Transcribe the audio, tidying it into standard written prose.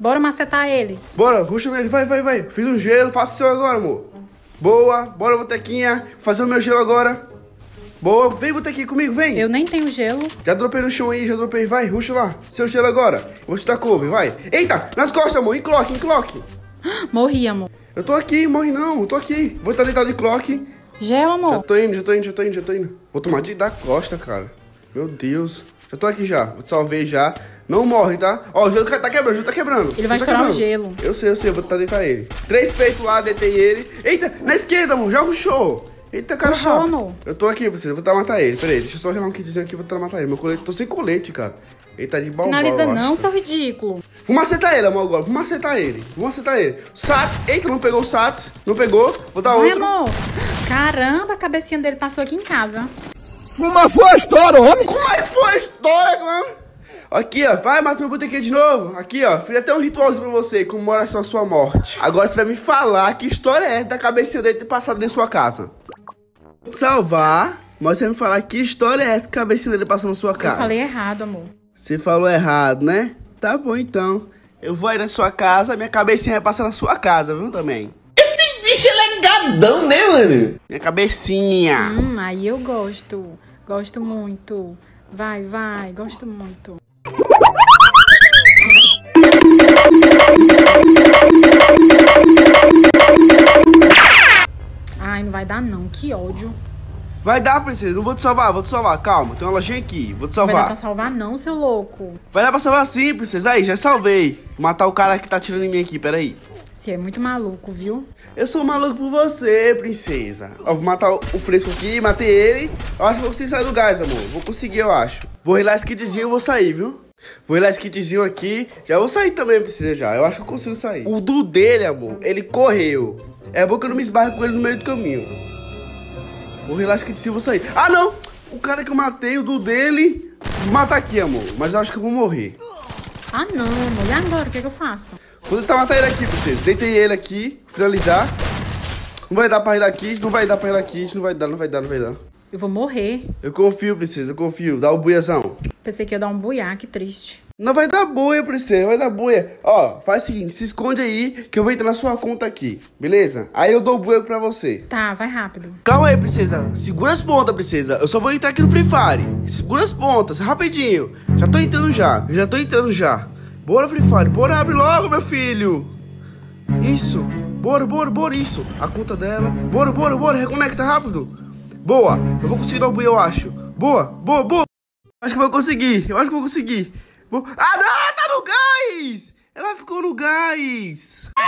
Bora macetar eles. Bora, ruxa nele, vai. Fiz um gelo, faça o seu agora, amor. Boa, bora, botequinha. Fazer o meu gelo agora. Boa, vem, botequinha comigo, vem. Eu nem tenho gelo. Já dropei no chão aí, vai, ruxa lá. Seu gelo agora. Eu vou te dar cover, vai. Eita, nas costas, amor, em clock. Morri, amor. Eu tô aqui, morre não, eu tô aqui. Vou estar deitado em clock. Gelo, amor. Já tô indo. Vou tomar de dar costa, cara. Meu Deus. Já tô aqui já, vou te salvei já. Não morre, tá? Ó, o gelo tá quebrando, Ele vai estourar o gelo. Eu sei, vou tentar deitar ele. 3 peitos lá, deitei ele. Eita, na esquerda, amor, já rushou. Eita, cara Rushou, rápido. amor. Eu tô aqui, você, vou tentar matar ele. Pera aí, deixa eu só relar um kitzinho aqui, vou tentar matar ele. Meu colete, tô sem colete, cara. Ele tá de balbal, Finaliza eu não, acho. seu ridículo. Vamos acertar ele, amor, agora. Vamos acertar ele. Sats. Eita, não pegou o Sats. Não pegou. Vou dar Vai, outro. amor. Caramba, a cabecinha dele passou aqui em casa. Como foi a história, homem? Como é que foi a história, mano? Aqui, ó. Vai, mata meu botequinho de novo. Aqui, ó. Fiz até um ritualzinho pra você, comemoração à sua morte. Agora você vai me falar que história é essa da cabecinha dele ter passado dentro da sua casa. Salvar. Mas você vai me falar que história é essa da cabecinha dele passando na sua casa. Eu falei errado, amor. Você falou errado, né? Tá bom, então. Eu vou aí na sua casa, minha cabecinha vai passar na sua casa, viu, também? Esse bicho é legadão, né, mano? Minha cabecinha. Aí eu gosto. Gosto muito. Vai, gosto muito. Ai, não vai dar não, que ódio. Vai dar, princesa, não vou te salvar, calma, tem uma lojinha aqui, vou te Não vai dar salvar. pra salvar não, seu louco. Vai dar pra salvar sim, princesa, aí, já salvei. Vou matar o cara que tá atirando em mim aqui, peraí. Você é muito maluco, viu? Eu sou maluco por você, princesa. Ó, vou matar o fresco aqui, matei ele. Eu acho que vou conseguir sair do gás, amor, vou conseguir, eu acho. Vou relar esse kitzinho e vou sair, viu? Vou relar esse kitzinho aqui, já vou sair também, princesa, já, eu acho que eu consigo sair. O do dele, amor, ele correu. É bom que eu não me esbarre com ele no meio do caminho. Vou relar esse kitzinho e vou sair. Ah, não! O cara que eu matei, o do dele, vou matar aqui, amor, mas eu acho que eu vou morrer. Ah não, amor. E agora, o que eu faço? Vou tentar matar ele aqui, princesa. Deitei ele aqui, finalizar. Não vai dar pra relar kit, não vai dar. Eu vou morrer. Eu confio, princesa, eu confio. Dá o buiazão. Pensei que ia dar um buiá, que triste. Não vai dar boia, princesa, vai dar boia. Ó, faz o seguinte, se esconde aí que eu vou entrar na sua conta aqui, beleza? Aí eu dou o buia pra você. Tá, vai rápido. Calma aí, princesa. Segura as pontas, princesa. Eu só vou entrar aqui no Free Fire. Segura as pontas, rapidinho. Já tô entrando já. Bora, Free Fire. Bora, abre logo, meu filho. Isso. Bora, isso. A conta dela. Bora. Reconecta rápido. Boa. Eu vou conseguir dar o buia, eu acho. Boa. Acho que eu vou conseguir. Ah, não, tá no gás. Ela ficou no gás.